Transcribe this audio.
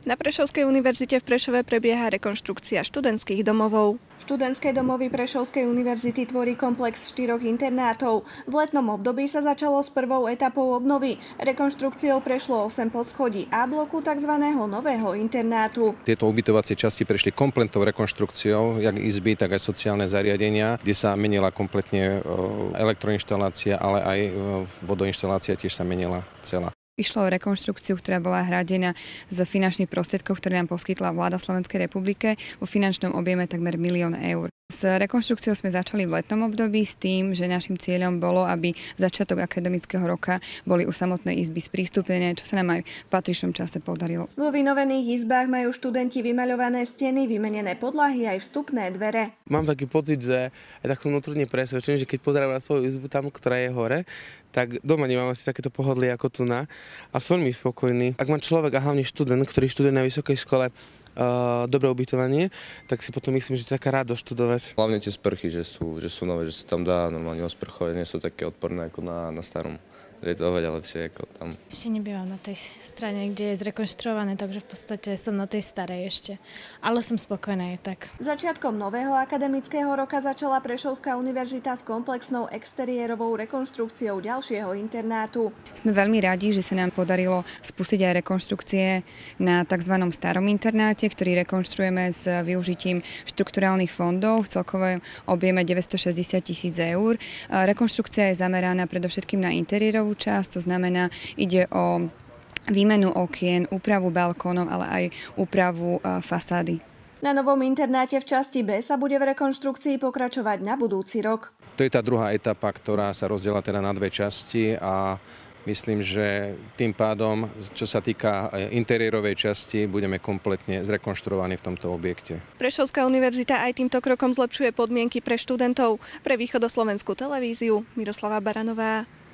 Na Prešovskej univerzite v Prešove prebieha rekonštrukcia študentských domovov. Študentské domovy Prešovskej univerzity tvorí komplex 4 internátov. V letnom období sa začalo s prvou etapou obnovy. Rekonštrukciou prešlo 8 podschodí A bloku tzv. Nového internátu. Tieto ubytovacie časti prešli kompletnou rekonštrukciou, jak izby, tak aj sociálne zariadenia, kde sa menila kompletne elektroinštalácia, ale aj vodoinštalácia tiež sa menila celá. Išlo o rekonštrukciu, ktorá bola hradená z finančných prostriedkov, ktoré nám poskytla vláda Slovenskej republiky vo finančnom objeme takmer 1 000 000 eur. S rekonštrukciou sme začali v letnom období s tým, že našim cieľom bolo, aby začiatok akademického roka boli už samotné izby sprístupnené, čo sa nám aj v patričnom čase podarilo. Vo vynovených izbách majú študenti vymaľované steny, vymenené podlahy aj vstupné dvere. Mám taký pocit, že je tak vnútorne presvedčený, že keď pozerám na svoju izbu tam, ktorá je hore, tak doma nemám asi takéto pohodlie ako tu na. A som veľmi spokojný. Ak má človek a hlavne študent, ktorý študuje na vysokej škole, dobré ubytovanie, tak si potom myslím, že to je taká radosť študovať. Hlavne tie sprchy, že sú nové, že sa tam dá normálne osprchovať, nie sú také odporné ako na starom. Je to oveľa lepšie ako tam. Ešte nebývam na tej strane, kde je zrekonštruované, takže v podstate som na tej starej ešte. Ale som spokojná aj tak. Začiatkom nového akademického roka začala Prešovská univerzita s komplexnou exteriérovou rekonštrukciou ďalšieho internátu. Sme veľmi radi, že sa nám podarilo spustiť aj rekonštrukcie na tzv. Starom internáte, ktorý rekonštruujeme s využitím štrukturálnych fondov v celkovom objeme 960 000 eur. Rekonštrukcia je zameraná predovšetkým na interiérovú časť, to znamená, ide o výmenu okien, úpravu balkónov, ale aj úpravu fasády. Na novom internáte v časti B sa bude v rekonštrukcii pokračovať na budúci rok. To je tá druhá etapa, ktorá sa rozdiela teda na dve časti a myslím, že tým pádom, čo sa týka interiérovej časti, budeme kompletne zrekonštruovaní v tomto objekte. Prešovská univerzita aj týmto krokom zlepšuje podmienky pre študentov. Pre Východoslovenskú televíziu Miroslava Baranová.